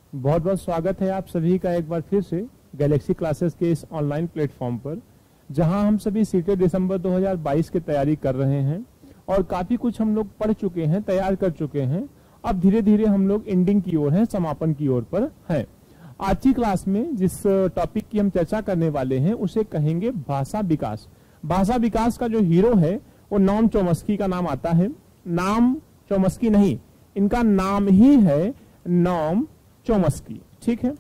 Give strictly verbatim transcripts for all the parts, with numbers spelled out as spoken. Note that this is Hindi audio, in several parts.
बहुत बहुत स्वागत है आप सभी का एक बार फिर से गैलेक्सी क्लासेस के इस ऑनलाइन प्लेटफॉर्म पर, जहां हम सभी सीटेट दिसंबर दो हज़ार बाईस की तैयारी कर रहे हैं और काफ़ी कुछ हम लोग पढ़ चुके हैं, तैयार कर चुके हैं। अब धीरे धीरे हम लोग एंडिंग की ओर हैं, समापन की ओर पर हैं। आज की क्लास में जिस टॉपिक की हम चर्चा करने वाले हैं उसे कहेंगे भाषा विकास। भाषा विकास का जो हीरो है वो नॉम चोम्स्की का नाम आता है। नाम चोम्स्की नहीं, इनका नाम ही है नॉम चोम्स्की, ठीक है,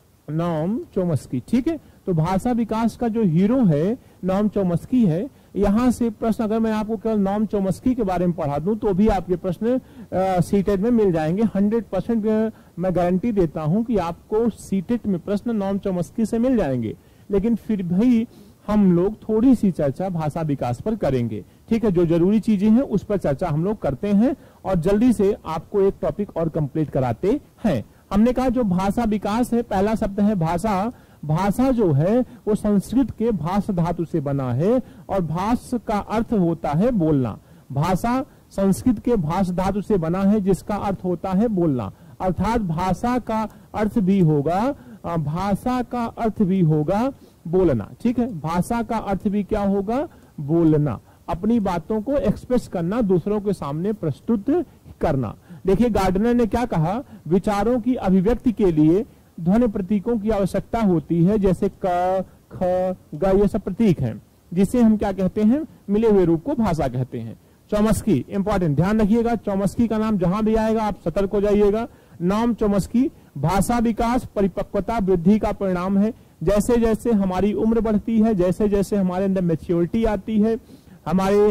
नॉम चोम्स्की, ठीक है। तो भाषा विकास का जो हीरो है नॉम चोम्स्की है। यहां से प्रश्न अगर मैं आपको केवल नॉम चोम्स्की के बारे में पढ़ा दूं तो भी आपके प्रश्न सीटेट में मिल जाएंगे। हंड्रेड परसेंट मैं गारंटी देता हूं कि आपको सीटेट में प्रश्न नॉम चोम्स्की से मिल जाएंगे, लेकिन फिर भी हम लोग थोड़ी सी चर्चा भाषा विकास पर करेंगे, ठीक है। जो जरूरी चीजें हैं उस पर चर्चा हम लोग करते हैं और जल्दी से आपको एक टॉपिक और कंप्लीट कराते हैं। हमने कहा जो भाषा विकास है, पहला शब्द है भाषा। भाषा जो है वो संस्कृत के भाष धातु से बना है और भाष का अर्थ होता है बोलना। भाषा संस्कृत के भाष धातु से बना है जिसका अर्थ होता है बोलना, अर्थात भाषा का अर्थ भी होगा भाषा का अर्थ भी होगा बोलना, ठीक है। भाषा का अर्थ भी क्या होगा? बोलना, अपनी बातों को एक्सप्रेस करना, दूसरों के सामने प्रस्तुत करना। देखिए गार्डनर ने क्या कहा, विचारों की अभिव्यक्ति के लिए ध्वनि प्रतीकों की आवश्यकता होती है, जैसे क, ख, ग, ये सब प्रतीक हैं, जिसे हम क्या कहते हैं? मिले हुए रूप को भाषा कहते हैं। चोम्स्की इंपॉर्टेंट, ध्यान रखिएगा, चोम्स्की का नाम जहां भी आएगा आप सतर्क हो जाइएगा। नाम चोम्स्की, भाषा विकास परिपक्वता वृद्धि का परिणाम है। जैसे जैसे हमारी उम्र बढ़ती है, जैसे जैसे हमारे अंदर मैच्योरिटी आती है, हमारे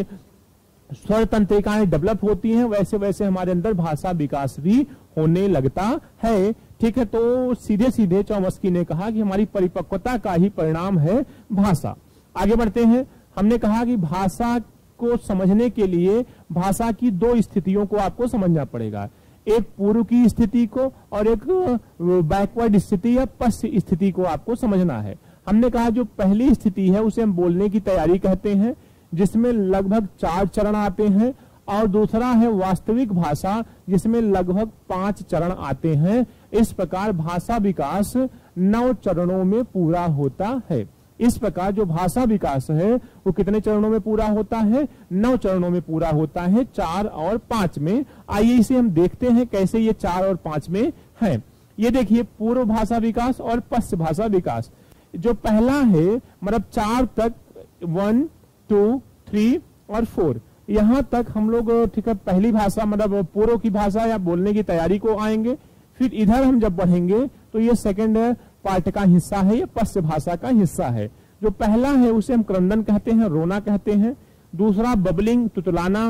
स्वर तंत्रिकाएं डेवलप होती हैं, वैसे वैसे हमारे अंदर भाषा विकास भी होने लगता है, ठीक है। तो सीधे सीधे चोम्स्की ने कहा कि हमारी परिपक्वता का ही परिणाम है भाषा। आगे बढ़ते हैं। हमने कहा कि भाषा को समझने के लिए भाषा की दो स्थितियों को आपको समझना पड़ेगा, एक पूर्व की स्थिति को और एक बैकवर्ड स्थिति या पश्चिम स्थिति को आपको समझना है। हमने कहा जो पहली स्थिति है उसे हम बोलने की तैयारी कहते हैं, जिसमें लगभग चार चरण आते हैं, और दूसरा है वास्तविक भाषा जिसमें लगभग पांच चरण आते हैं। इस प्रकार भाषा विकास नौ चरणों में पूरा होता है। इस प्रकार जो भाषा विकास है वो कितने चरणों में पूरा होता है? नौ चरणों में पूरा होता है, चार और पांच में। आइए इसे हम देखते हैं कैसे ये चार और पांच में है। ये देखिए पूर्व भाषा विकास और पश्चिम भाषा विकास। जो पहला है मतलब चार तक, वन टू थ्री और फोर, यहां तक हम लोग, ठीक है, पहली भाषा मतलब पूर्व की भाषा या बोलने की तैयारी को आएंगे। फिर इधर हम जब बढ़ेंगे तो ये सेकंड पार्ट का हिस्सा है, ये पश्चिम भाषा का हिस्सा है। जो पहला है उसे हम क्रंदन कहते हैं, रोना कहते हैं। दूसरा बबलिंग, तुतलाना,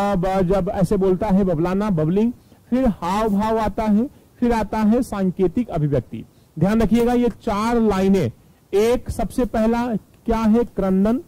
जब ऐसे बोलता है बबलाना, बबलिंग। फिर हाव भाव आता है, फिर आता है सांकेतिक अभिव्यक्ति। ध्यान रखिएगा ये चार लाइनें, एक सबसे पहला क्या है? क्रंदन।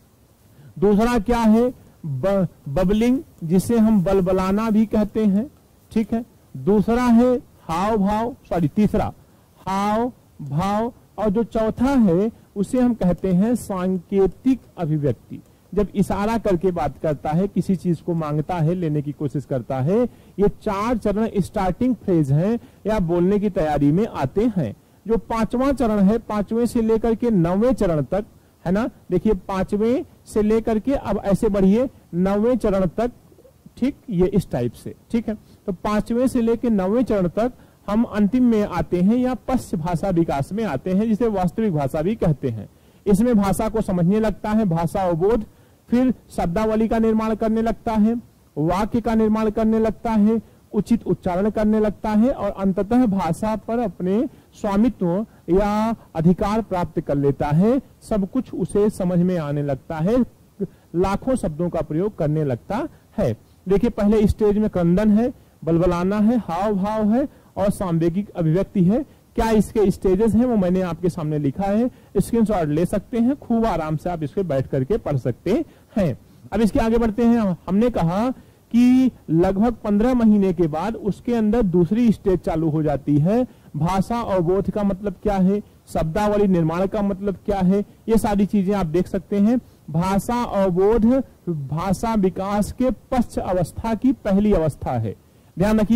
दूसरा क्या है? ब, बबलिंग, जिसे हम बलबलाना भी कहते हैं, ठीक है। दूसरा है हाव भाव, सॉरी तीसरा हाव भाव, और जो चौथा है उसे हम कहते हैं सांकेतिक अभिव्यक्ति। जब इशारा करके बात करता है, किसी चीज को मांगता है, लेने की कोशिश करता है। ये चार चरण स्टार्टिंग फ्रेज हैं या बोलने की तैयारी में आते हैं। जो पांचवा चरण है, पांचवें से लेकर के नौवें चरण तक, है ना, देखिए पांचवें से लेकर के अब ऐसे बढ़िए नौवें चरण तक, ठीक, ये इस टाइप से, ठीक है। तो पांचवें से लेकर नौवें चरण तक हम अंतिम में आते हैं या पश्चिम भाषा विकास में आते हैं, जिसे वास्तविक भाषा भी कहते हैं। इसमें भाषा को समझने लगता है, भाषा अवबोध, फिर शब्दावली का निर्माण करने लगता है, वाक्य का निर्माण करने लगता है, उचित उच्चारण करने लगता है और अंततः भाषा पर अपने स्वामित्व या अधिकार प्राप्त कर लेता है। सब कुछ उसे समझ में आने लगता है, लाखों शब्दों का प्रयोग करने लगता है। देखिए पहले स्टेज में क्रंदन है, बलबलाना है, हाव भाव है और सांवेगिक अभिव्यक्ति है। क्या इसके स्टेजेस हैं वो मैंने आपके सामने लिखा है, स्क्रीनशॉट ले सकते हैं, खूब आराम से आप इसके बैठ करके पढ़ सकते हैं। अब इसके आगे बढ़ते हैं। हमने कहा कि लगभग पंद्रह महीने के बाद उसके अंदर दूसरी स्टेज चालू हो जाती है। भाषा अवबोध का मतलब क्या है, शब्दावली निर्माण का मतलब क्या है, ये सारी चीजें आप देख सकते हैं। भाषा अवबोध भाषा विकास के पश्च अवस्था की पहली अवस्था है। ध्यान रखिएगा,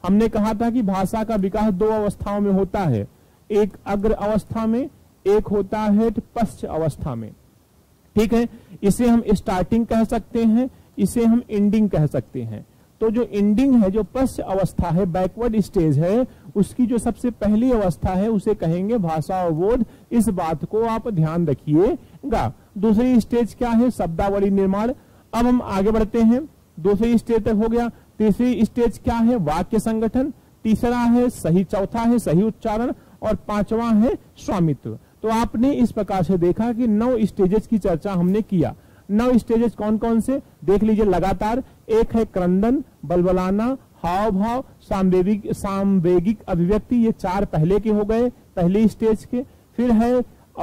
हमने कहा था कि भाषा का विकास दो अवस्थाओं में होता है, एक अग्र अवस्था में, एक होता है पश्च अवस्था में। ठीक है, इसे हम स्टार्टिंग कह सकते हैं, इसे हम एंडिंग कह सकते हैं। तो जो एंडिंग है, जो पश्च अवस्था है, बैकवर्ड स्टेज है, उसकी जो सबसे पहली अवस्था है उसे कहेंगे भाषा अवबोध। इस बात को आप ध्यान रखिएगा। दूसरी स्टेज क्या है? शब्दावली निर्माण। अब हम आगे बढ़ते हैं, दूसरी स्टेज तक हो गया। तीसरी स्टेज क्या है? वाक्य संगठन। तीसरा है सही, चौथा है सही उच्चारण, और पांचवा है स्वामित्व। तो आपने इस प्रकार से देखा कि नौ स्टेजेस की चर्चा हमने किया। नौ स्टेजेस कौन कौन से देख लीजिए लगातार। एक है क्रंदन, बलबलाना, हाव भाव, सामवेगिक सामवेगिक अभिव्यक्ति, ये चार पहले के हो गए, पहली स्टेज के। फिर है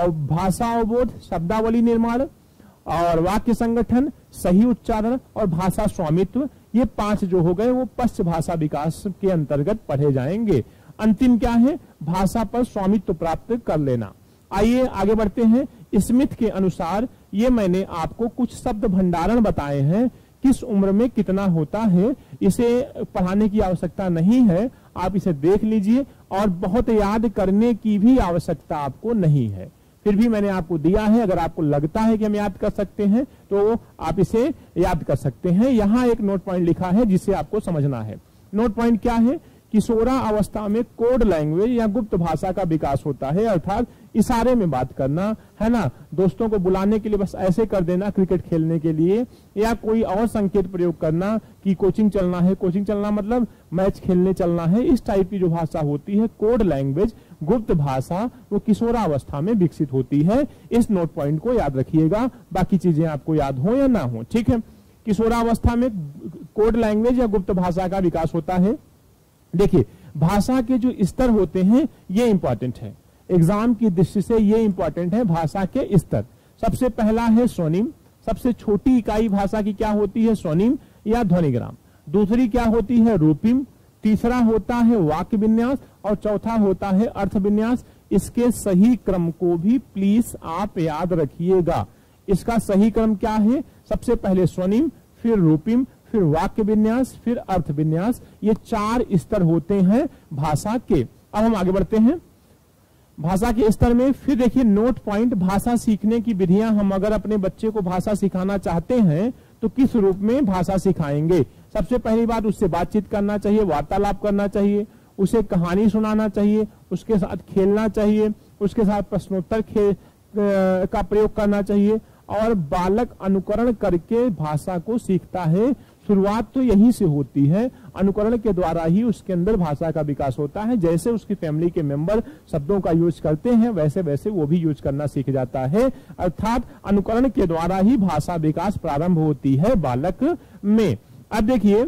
भाषा अवबोध, शब्दावली निर्माण और वाक्य संगठन, सही उच्चारण और भाषा स्वामित्व। ये पांच जो हो गए वो पश्च भाषा विकास के अंतर्गत पढ़े जाएंगे। अंतिम क्या है? भाषा पर स्वामित्व प्राप्त कर लेना। आइए आगे बढ़ते हैं। स्मिथ के अनुसार ये मैंने आपको कुछ शब्द भंडारण बताए हैं, किस उम्र में कितना होता है। इसे पढ़ाने की आवश्यकता नहीं है, आप इसे देख लीजिए, और बहुत याद करने की भी आवश्यकता आपको नहीं है। फिर भी मैंने आपको दिया है, अगर आपको लगता है कि हम याद कर सकते हैं तो आप इसे याद कर सकते हैं। यहाँ एक नोट पॉइंट लिखा है जिसे आपको समझना है। नोट पॉइंट क्या है? किशोरा अवस्था में कोड लैंग्वेज या गुप्त भाषा का विकास होता है, अर्थात इशारे में बात करना, है ना, दोस्तों को बुलाने के लिए बस ऐसे कर देना क्रिकेट खेलने के लिए, या कोई और संकेत प्रयोग करना कि कोचिंग चलना है, कोचिंग चलना मतलब मैच खेलने चलना है। इस टाइप की जो भाषा होती है कोड लैंग्वेज, गुप्त भाषा, वो किशोरा अवस्था में विकसित होती है। इस नोट पॉइंट को याद रखिएगा, बाकी चीजें आपको याद हो या ना हो। ठीक है, किशोरा अवस्था में कोड लैंग्वेज या गुप्त भाषा का विकास होता है। देखिए, भाषा के जो स्तर होते हैं ये इंपॉर्टेंट है, एग्जाम की दृष्टि से ये इंपॉर्टेंट है। भाषा के स्तर, सबसे पहला है स्वनिम। सबसे छोटी इकाई भाषा की क्या होती है? स्वनिम या ध्वनिग्राम। दूसरी क्या होती है? रूपिम। तीसरा होता है वाक्य विन्यास, और चौथा होता है अर्थ विन्यास। इसके सही क्रम को भी प्लीज आप याद रखिएगा। इसका सही क्रम क्या है? सबसे पहले स्वनिम, फिर रूपिम, फिर वाक्य विन्यास, फिर अर्थ विन्यास। ये चार स्तर होते हैं भाषा के। अब हम आगे बढ़ते हैं भाषा के स्तर में। फिर देखिए नोट पॉइंट, भाषा सीखने की विधियां। हम अगर अपने बच्चे को भाषा सिखाना चाहते हैं तो किस रूप में भाषा सिखाएंगे? सबसे पहली बात, उससे बातचीत करना चाहिए, वार्तालाप करना चाहिए, उसे कहानी सुनाना चाहिए, उसके साथ खेलना चाहिए, उसके साथ प्रश्नोत्तर खे का प्रयोग करना चाहिए, और बालक अनुकरण करके भाषा को सीखता है। शुरुआत तो यही से होती है, अनुकरण के द्वारा ही उसके अंदर भाषा का विकास होता है। जैसे उसकी फैमिली के मेंबर शब्दों का यूज करते हैं वैसे वैसे वो भी यूज करना सीख जाता है, अर्थात अनुकरण के द्वारा ही भाषा विकास प्रारंभ होती है बालक में। अब देखिए,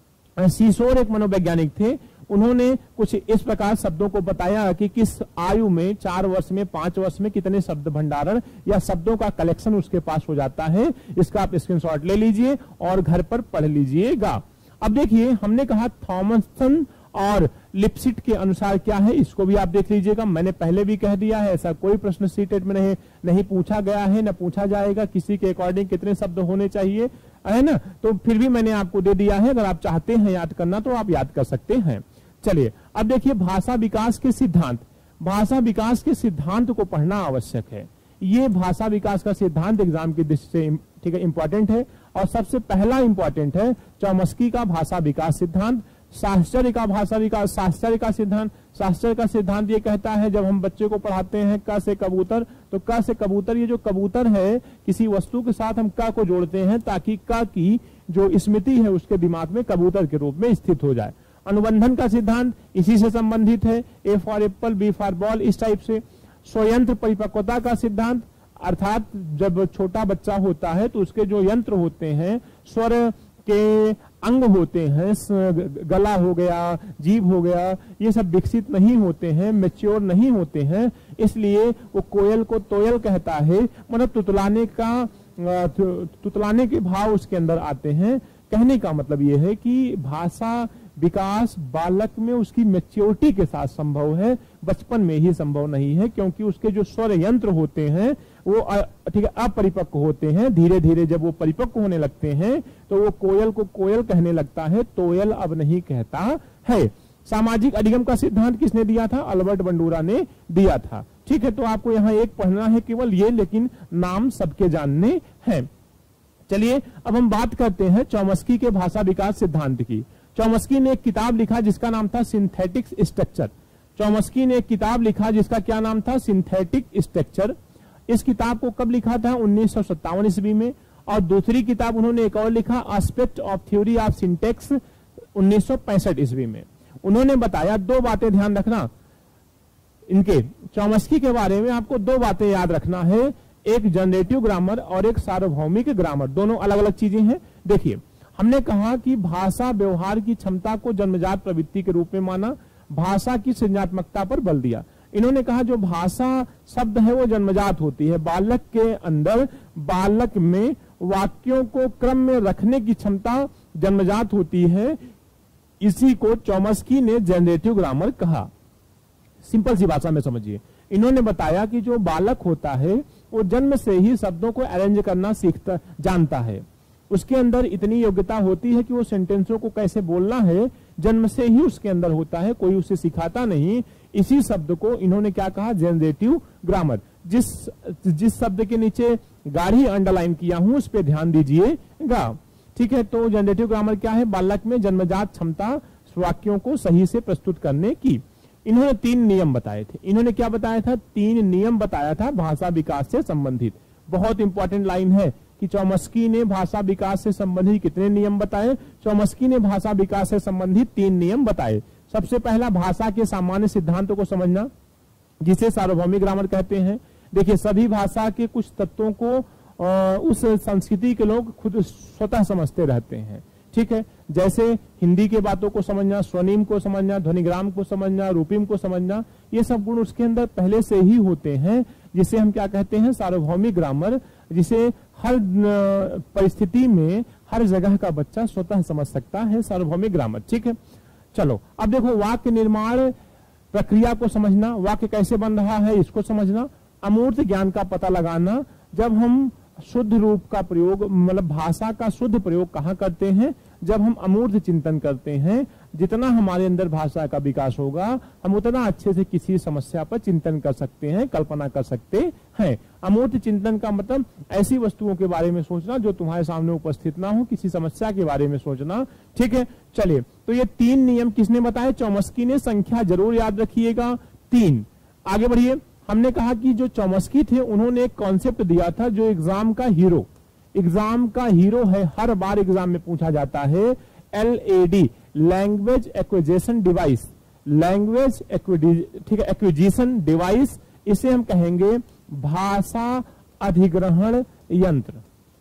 सीसोर एक मनोवैज्ञानिक थे, उन्होंने कुछ इस प्रकार शब्दों को बताया कि किस आयु में, चार वर्ष में, पांच वर्ष में कितने शब्द भंडारण या शब्दों का कलेक्शन उसके पास हो जाता है। इसका आप स्क्रीनशॉट ले लीजिए और घर पर पढ़ लीजिएगा। अब देखिए, हमने कहा थॉमसन और लिपसिट के अनुसार क्या है, इसको भी आप देख लीजिएगा। मैंने पहले भी कह दिया है, ऐसा कोई प्रश्न सीटेट में नहीं, नहीं पूछा गया है, न पूछा जाएगा किसी के अकॉर्डिंग कितने शब्द होने चाहिए, है ना। तो फिर भी मैंने आपको दे दिया है, अगर आप चाहते हैं याद करना तो आप याद कर सकते हैं। चलिए अब देखिए, भाषा विकास के सिद्धांत। भाषा विकास के सिद्धांत को पढ़ना आवश्यक है। ये भाषा विकास का सिद्धांत एग्जाम की दृष्टि से ठीक है इंपॉर्टेंट है, और सबसे पहला इंपॉर्टेंट है चौमस्की का भाषा विकास सिद्धांत। शास्त्री का भाषा विकास, शास्त्री का सिद्धांत, शास्त्री का सिद्धांत ये कहता है, जब हम बच्चे को पढ़ाते हैं क से कबूतर, तो क से कबूतर, ये जो कबूतर है किसी वस्तु के साथ हम क को जोड़ते हैं ताकि क की जो स्मृति है उसके दिमाग में कबूतर के रूप में स्थित हो जाए। अनुबंधन का सिद्धांत इसी से संबंधित है, A for apple, B for ball, इस टाइप से। स्वयंत्र परिपक्वता का सिद्धांत, अर्थात जब छोटा बच्चा होता है तो उसके जो यंत्र होते हैं, स्वर के अंग होते हैं, गला हो गया, जीभ हो गया, ये सब विकसित नहीं होते हैं, मैच्योर नहीं होते हैं, इसलिए वो कोयल को तोयल कहता है, मतलब तुतलाने का तुतलाने के भाव उसके अंदर आते हैं। कहने का मतलब ये है कि भाषा विकास बालक में उसकी मैच्योरिटी के साथ संभव है, बचपन में ही संभव नहीं है, क्योंकि उसके जो स्वर यंत्र होते हैं वो ठीक है अपरिपक्व होते हैं। धीरे धीरे जब वो परिपक्व होने लगते हैं तो वो कोयल को कोयल कहने लगता है, तोयल अब नहीं कहता है। सामाजिक अधिगम का सिद्धांत किसने दिया था? अल्बर्ट बंडूरा ने दिया था। ठीक है, तो आपको यहाँ एक पढ़ना है केवल ये, लेकिन नाम सबके जानने हैं। चलिए अब हम बात करते हैं चॉम्स्की के भाषा विकास सिद्धांत की। चॉम्स्की ने एक किताब लिखा जिसका नाम था सिंथेटिक स्ट्रक्चर। चॉम्स्की ने एक किताब लिखा जिसका क्या नाम था? Synthetic structure. इस किताब को कब लिखा था? उन्नीस सौ सत्तावन ईस्वी में। और दूसरी किताब उन्होंने एक और लिखा, aspect of theory of syntax, उन्नीस सौ पैंसठ ईस्वी में। उन्होंने बताया, दो बातें ध्यान रखना इनके चॉम्स्की के बारे में, आपको दो बातें याद रखना है, एक जनरेटिव ग्रामर और एक सार्वभौमिक ग्रामर, दोनों अलग अलग चीजें हैं। देखिए, हमने कहा कि भाषा व्यवहार की क्षमता को जन्मजात प्रवृत्ति के रूप में माना, भाषा की सृजनात्मकता पर बल दिया। इन्होंने कहा जो भाषा शब्द है वो जन्मजात होती है, बालक के अंदर, बालक में वाक्यों को क्रम में रखने की क्षमता जन्मजात होती है। इसी को चॉम्स्की ने जनरेटिव ग्रामर कहा। सिंपल सी भाषा में समझिए, इन्होंने बताया कि जो बालक होता है वो जन्म से ही शब्दों को अरेंज करना सीखता जानता है, उसके अंदर इतनी योग्यता होती है कि वो सेंटेंसों को कैसे बोलना है जन्म से ही उसके अंदर होता है, कोई उसे सिखाता नहीं। इसी शब्द को इन्होंने क्या कहा? Generative grammar. जिस जिस शब्द के नीचे गाढ़ी अंडरलाइन किया हूं उस पर ध्यान दीजिएगा। ठीक है, तो जनरेटिव ग्रामर क्या है? बालक में जन्मजात क्षमता वाक्यों को सही से प्रस्तुत करने की। इन्होंने तीन नियम बताए थे। इन्होंने क्या बताया था? तीन नियम बताया था भाषा विकास से संबंधित। बहुत इंपॉर्टेंट लाइन है कि चॉम्स्की ने भाषा विकास से संबंधित कितने नियम बताए? चॉम्स्की ने भाषा विकास से संबंधित तीन नियम बताए। सबसे पहला, भाषा के सामान्य सिद्धांतों को समझना, जिसे सार्वभौमिक ग्रामर कहते हैं। देखिए, सभी भाषा के कुछ तत्वों को आ, उस संस्कृति के लोग खुद स्वतः समझते रहते हैं। ठीक है, जैसे हिंदी के बातों को समझना, स्वनिम को समझना, ध्वनिग्राम को समझना, रूपिम को समझना, ये सब गुण उसके अंदर पहले से ही होते हैं, जिसे हम क्या कहते हैं? सार्वभौमिक ग्रामर, जिसे हर परिस्थिति में हर जगह का बच्चा स्वतः समझ सकता है, सार्वभौमिक ग्रामर। ठीक है, चलो अब देखो, वाक्य निर्माण प्रक्रिया को समझना, वाक्य कैसे बन रहा है इसको समझना, अमूर्त ज्ञान का पता लगाना। जब हम शुद्ध रूप का प्रयोग, मतलब भाषा का शुद्ध प्रयोग कहाँ करते हैं? जब हम अमूर्त चिंतन करते हैं। जितना हमारे अंदर भाषा का विकास होगा, हम उतना अच्छे से किसी समस्या पर चिंतन कर सकते हैं, कल्पना कर सकते हैं। अमूर्त चिंतन का मतलब ऐसी वस्तुओं के बारे में सोचना जो तुम्हारे सामने उपस्थित ना हो, किसी समस्या के बारे में सोचना। ठीक है, चलिए, तो ये तीन नियम किसने बताए? चॉम्स्की ने। संख्या जरूर याद रखिएगा, तीन। आगे बढ़िए। हमने कहा कि जो चॉम्स्की थे उन्होंने एक कॉन्सेप्ट दिया था जो एग्जाम का हीरो एग्जाम का हीरो है, हर बार एग्जाम में पूछा जाता है, L A D, language acquisition device. Language ठीक है एक्विजिशन डिवाइस, इसे हम कहेंगे भाषा अधिग्रहण यंत्र।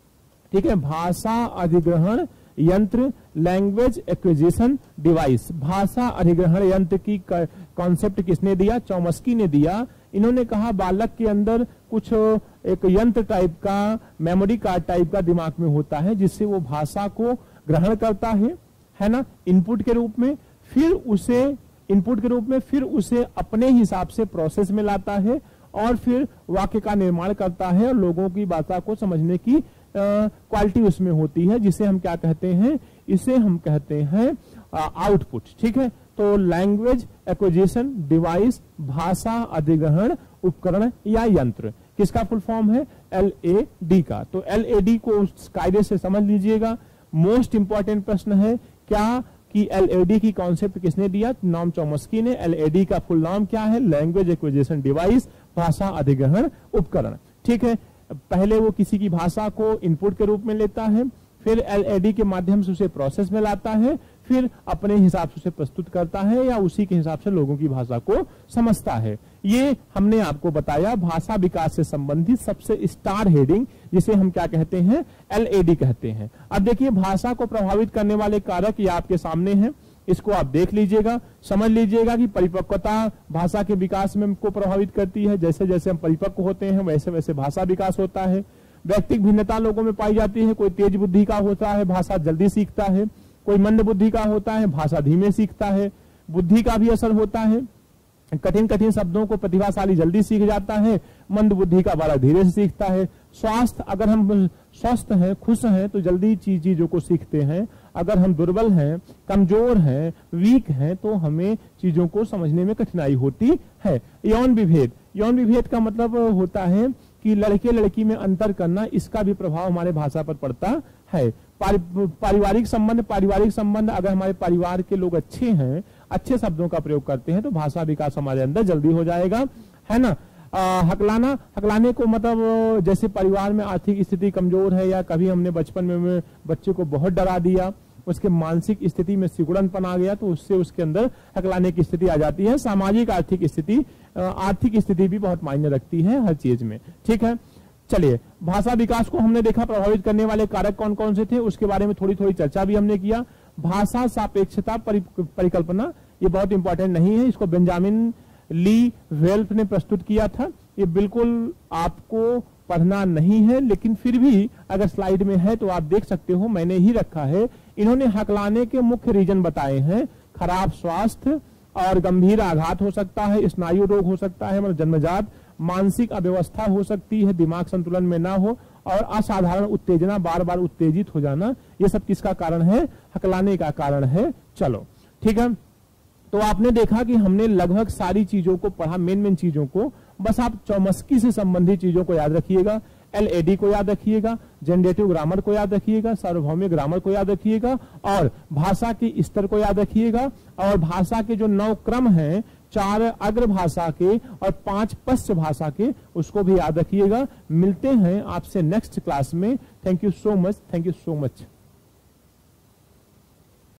ठीक है, भाषा अधिग्रहण यंत्र, लैंग्वेज एक्विजिशन डिवाइस। भाषा अधिग्रहण यंत्र की कॉन्सेप्ट किसने दिया? चॉम्स्की ने दिया। इन्होंने कहा बालक के अंदर कुछ एक यंत्र टाइप का, मेमोरी कार्ड टाइप का दिमाग में होता है, जिससे वो भाषा को ग्रहण करता है, है ना, इनपुट के रूप में, फिर उसे इनपुट के रूप में फिर उसे अपने हिसाब से प्रोसेस में लाता है और फिर वाक्य का निर्माण करता है और लोगों की भाषा को समझने की क्वालिटी उसमें होती है, जिसे हम क्या कहते हैं? इसे हम कहते हैं आउटपुट। ठीक है, तो लैंग्वेज एक्विजिशन डिवाइस, भाषा अधिग्रहण उपकरण या यंत्र, किसका फुल फॉर्म है? एल ए डी का। तो एल ए डी को उस कायदे से समझ लीजिएगा। मोस्ट इंपॉर्टेंट प्रश्न है क्या कि एल ए डी की कॉन्सेप्ट किसने दिया? नाम चॉम्स्की ने। एल ए डी का फुल नाम क्या है? लैंग्वेज एक्विजिशन डिवाइस, भाषा अधिग्रहण उपकरण। ठीक है, पहले वो किसी की भाषा को इनपुट के रूप में लेता है, फिर एल ए डी के माध्यम से उसे प्रोसेस में लाता है, फिर अपने हिसाब से उसे प्रस्तुत करता है या उसी के हिसाब से लोगों की भाषा को समझता है। ये हमने आपको बताया भाषा विकास से संबंधित सबसे स्टार हेडिंग, जिसे हम क्या कहते हैं? एल ए डी कहते हैं। अब देखिए, भाषा को प्रभावित करने वाले कारक ये आपके सामने हैं, इसको आप देख लीजिएगा, समझ लीजिएगा कि परिपक्वता भाषा के विकास में को प्रभावित करती है। जैसे जैसे हम परिपक्व होते हैं वैसे वैसे भाषा विकास होता है। व्यक्तिगत भिन्नता लोगों में पाई जाती है, कोई तेज बुद्धि का होता है, भाषा जल्दी सीखता है, कोई मंद बुद्धि का होता है, भाषा धीमे सीखता है। बुद्धि का भी असर होता है, कठिन कठिन शब्दों को प्रतिभाशाली जल्दी सीख जाता है, मंद बुद्धि का बड़ा धीरे से सीखता है। स्वास्थ्य, अगर हम स्वस्थ हैं, खुश हैं, तो जल्दी चीज चीजों को सीखते हैं। अगर हम दुर्बल हैं, कमजोर हैं, वीक हैं, तो हमें चीजों को समझने में कठिनाई होती है। यौन विभेद, यौन विभेद का मतलब होता है कि लड़के लड़की में अंतर करना, इसका भी प्रभाव हमारे भाषा पर पड़ता है। पारिवारिक संबंध, पारिवारिक संबंध अगर हमारे परिवार के लोग अच्छे हैं, अच्छे शब्दों का प्रयोग करते हैं, तो भाषा विकास हमारे अंदर जल्दी हो जाएगा, है ना। आ, हकलाना, हकलाने को मतलब जैसे परिवार में आर्थिक स्थिति कमजोर है, या कभी हमने बचपन में, में बच्चे को बहुत डरा दिया, उसके मानसिक स्थिति में सिकुड़नपन आ गया, तो उससे उसके अंदर हकलाने की स्थिति आ जाती है। सामाजिक आर्थिक स्थिति, आर्थिक स्थिति भी बहुत मायने रखती है हर चीज में, ठीक है। चलिए, भाषा विकास को हमने देखा, प्रभावित करने वाले कारक कौन कौन से थे, उसके बारे में थोड़ी थोड़ी चर्चा भी हमने किया। भाषा सापेक्षता परि, परिकल्पना, ये बहुत इंपॉर्टेंट नहीं है, इसको बेंजामिन ली वेल्फ ने प्रस्तुत किया था। ये बिल्कुल आपको पढ़ना नहीं है, लेकिन फिर भी अगर स्लाइड में है तो आप देख सकते हो, मैंने ही रखा है। इन्होंने हकलाने के मुख्य रीजन बताए हैं। खराब स्वास्थ्य और गंभीर आघात हो सकता है, स्नायु रोग हो सकता है, मतलब जन्मजात, मानसिक अव्यवस्था हो सकती है, दिमाग संतुलन में ना हो, और असाधारण उत्तेजना, बार बार उत्तेजित हो जाना, ये सब किसका कारण है? हकलाने का कारण है। चलो ठीक है, तो आपने देखा कि हमने लगभग सारी चीजों को पढ़ा, मेन मेन चीजों को। बस आप चौमस्की से संबंधित चीजों को याद रखिएगा, एल ए डी को याद रखिएगा, जनरेटिव ग्रामर को याद रखिएगा, सार्वभौमिक ग्रामर को याद रखिएगा, और भाषा के स्तर को याद रखिएगा, और भाषा के जो नौ क्रम हैं, चार अग्र भाषा के और पांच पश्च भाषा के, उसको भी याद रखिएगा। मिलते हैं आपसे नेक्स्ट क्लास में। Thank you so much, thank you so much.